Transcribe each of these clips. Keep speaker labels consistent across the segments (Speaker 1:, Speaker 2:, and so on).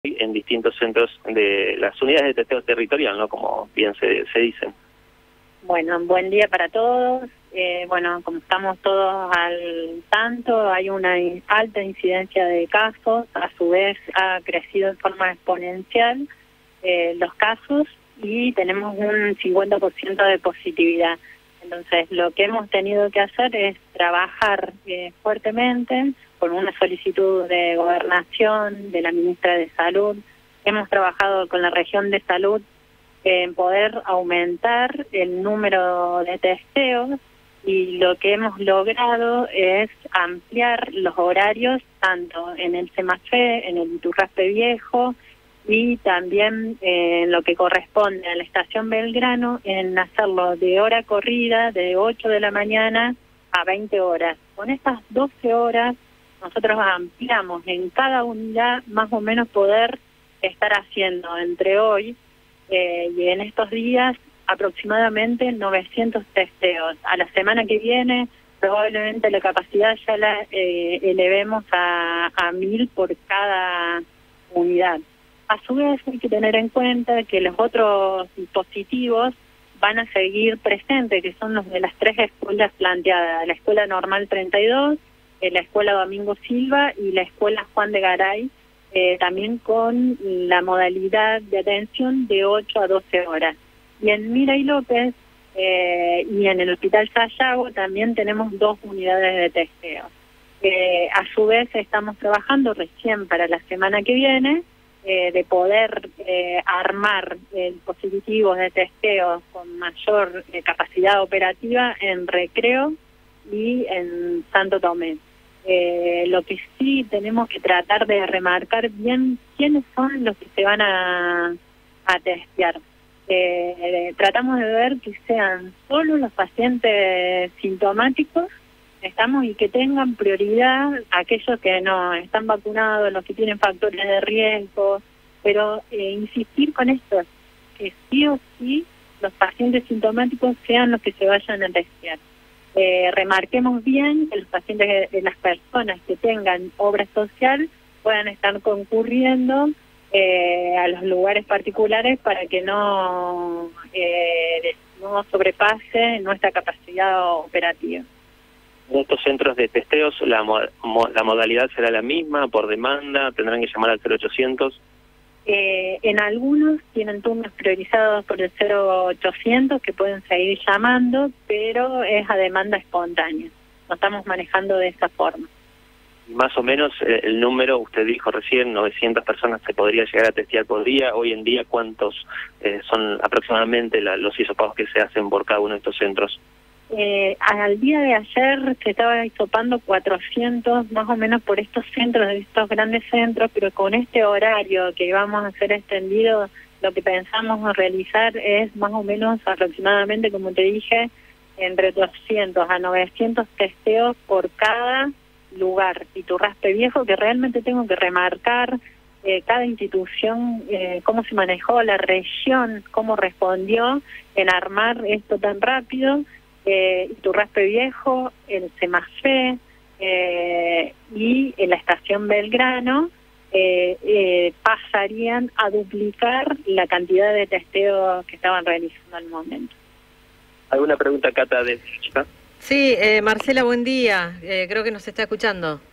Speaker 1: en distintos centros de las unidades de testeo territorial, ¿no? Como bien se dicen.
Speaker 2: Bueno, buen día para todos. Bueno, como estamos todos al tanto, hay una alta incidencia de casos, a su vez ha crecido en forma exponencial los casos y tenemos un 50% de positividad. Entonces, lo que hemos tenido que hacer es trabajar fuertemente con una solicitud de gobernación de la ministra de Salud. Hemos trabajado con la región de salud en poder aumentar el número de testeos y lo que hemos logrado es ampliar los horarios tanto en el Semafé, en el Iturraspe Viejo y también en lo que corresponde a la estación Belgrano en hacerlo de hora corrida de 8 de la mañana a 20 horas. Con estas 12 horas nosotros ampliamos en cada unidad más o menos poder estar haciendo entre hoy y en estos días aproximadamente 900 testeos. A la semana que viene probablemente la capacidad ya la elevemos a 1000 por cada unidad. A su vez hay que tener en cuenta que los otros dispositivos van a seguir presentes, que son los de las 3 escuelas planteadas, la Escuela Normal 32, la Escuela Domingo Silva y la Escuela Juan de Garay, también con la modalidad de atención de 8 a 12 horas. Y en Mira y López y en el Hospital Sayago también tenemos 2 unidades de testeo. A su vez estamos trabajando recién para la semana que viene de poder armar dispositivos de testeo con mayor capacidad operativa en Recreo y en Santo Tomé. Lo que sí tenemos que tratar de remarcar bien quiénes son los que se van a testear. Tratamos de ver que sean solo los pacientes sintomáticos y que tengan prioridad aquellos que no están vacunados, los que tienen factores de riesgo, pero insistir con esto, que sí o sí los pacientes sintomáticos sean los que se vayan a testear. Remarquemos bien que los pacientes de las personas que tengan obra social puedan estar concurriendo a los lugares particulares para que no sobrepase nuestra capacidad operativa.
Speaker 1: En estos centros de testeos, la modalidad será la misma, por demanda, tendrán que llamar al 0800.
Speaker 2: En algunos tienen turnos priorizados por el 0800 que pueden seguir llamando, pero es a demanda espontánea. Lo estamos manejando de esa forma.
Speaker 1: Más o menos el número, usted dijo recién, 900 personas se podría llegar a testear por día. Hoy en día, ¿cuántos son aproximadamente los hisopados que se hacen por cada uno de estos centros?
Speaker 2: Al día de ayer se estaba hisopando 400 más o menos por estos centros, de estos grandes centros, pero con este horario que vamos a hacer extendido, lo que pensamos realizar es más o menos aproximadamente, como te dije, entre 200 a 900 testeos por cada lugar. Iturraspe Viejo, que realmente tengo que remarcar cada institución, cómo se manejó, la región, cómo respondió en armar esto tan rápido. Iturraspe Viejo, el Semafé y en la estación Belgrano pasarían a duplicar la cantidad de testeos que estaban realizando al momento.
Speaker 1: ¿Alguna pregunta, Cata, de chica?
Speaker 3: Sí, Marcela, buen día. Creo que nos está escuchando.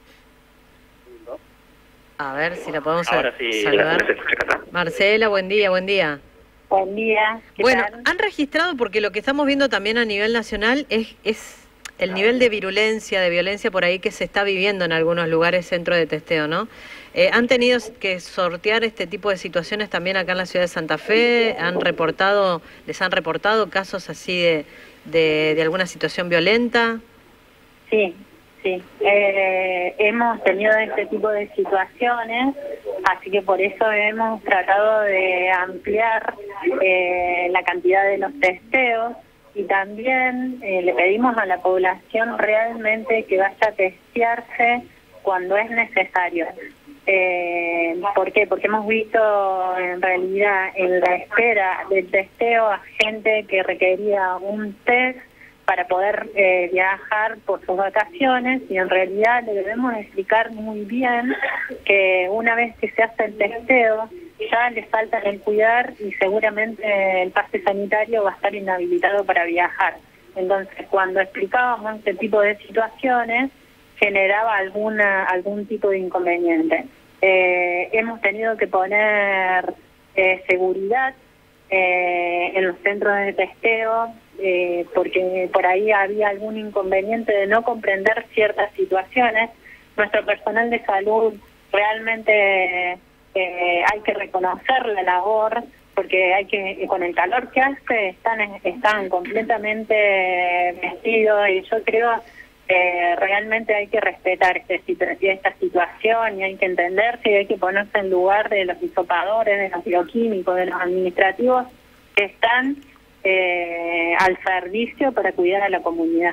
Speaker 3: A ver si la podemos
Speaker 1: Ahora sí,
Speaker 3: saludar.
Speaker 1: se escucha, Cata.
Speaker 3: Marcela, buen día, buen día.
Speaker 2: Buen día.
Speaker 3: Bueno,
Speaker 2: tal?
Speaker 3: han registrado, porque lo que estamos viendo también a nivel nacional es el nivel de virulencia, de violencia por ahí que se está viviendo en algunos lugares centro de testeo, ¿no? ¿Han tenido que sortear este tipo de situaciones también acá en la ciudad de Santa Fe? ¿Les han reportado casos así de alguna situación violenta?
Speaker 2: Sí. Hemos tenido este tipo de situaciones, así que por eso hemos tratado de ampliar la cantidad de los testeos y también le pedimos a la población realmente que vaya a testearse cuando es necesario. ¿Por qué? Porque hemos visto en realidad en la espera del testeo a gente que requería un test para poder viajar por sus vacaciones, y en realidad le debemos explicar muy bien que una vez que se hace el testeo ya le falta el cuidar y seguramente el pase sanitario va a estar inhabilitado para viajar. Entonces, cuando explicábamos este tipo de situaciones, generaba algún tipo de inconveniente. Hemos tenido que poner seguridad en los centros de testeo, porque por ahí había algún inconveniente de no comprender ciertas situaciones. Nuestro personal de salud realmente hay que reconocer la labor, porque con el calor que hace están completamente vestidos, y yo creo realmente hay que respetar esta situación, y hay que entenderse y hay que ponerse en lugar de los hisopadores, de los bioquímicos, de los administrativos que están al servicio para cuidar a la comunidad.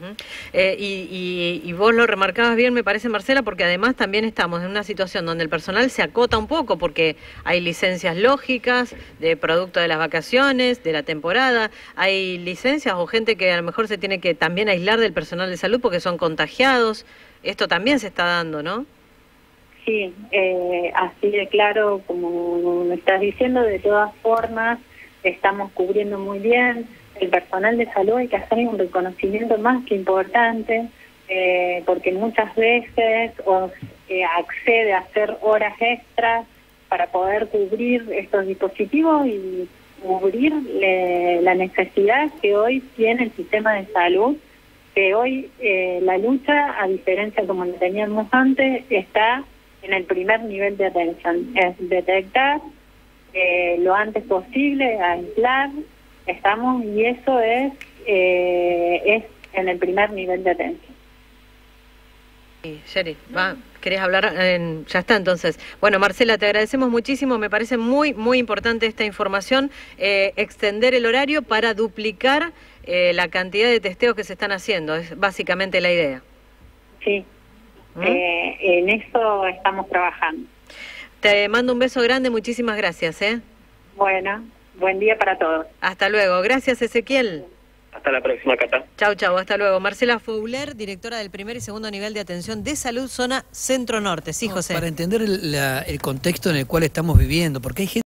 Speaker 3: Y vos lo remarcabas bien, me parece, Marcela, porque además también estamos en una situación donde el personal se acota un poco, porque hay licencias lógicas de producto de las vacaciones, de la temporada, hay licencias o gente que a lo mejor se tiene que también aislar del personal de salud porque son contagiados. Esto también se está dando, ¿no?
Speaker 2: Sí, así de claro, como me estás diciendo, de todas formas estamos cubriendo muy bien. El personal de salud hay que hacer un reconocimiento más que importante, porque muchas veces accede a hacer horas extras para poder cubrir estos dispositivos y cubrir la necesidad que hoy tiene el sistema de salud, que hoy la lucha, a diferencia como la teníamos antes, está en el primer nivel de atención, es detectar lo antes posible, aislar, y eso es en el primer nivel de atención.
Speaker 3: Sherry, ¿querés hablar? Ya está, entonces. Bueno, Marcela, te agradecemos muchísimo, me parece muy, muy importante esta información, extender el horario para duplicar la cantidad de testeos que se están haciendo, es básicamente la idea.
Speaker 2: Sí, en eso estamos trabajando.
Speaker 3: Te mando un beso grande, muchísimas gracias.
Speaker 2: Bueno, buen día para todos.
Speaker 3: Hasta luego, gracias Ezequiel.
Speaker 1: Hasta la próxima, Cata.
Speaker 3: Chau, hasta luego. Marcela Fouler, directora del primer y segundo nivel de atención de salud, zona Centro Norte. Sí, José.
Speaker 4: Para entender el contexto en el cual estamos viviendo, porque hay gente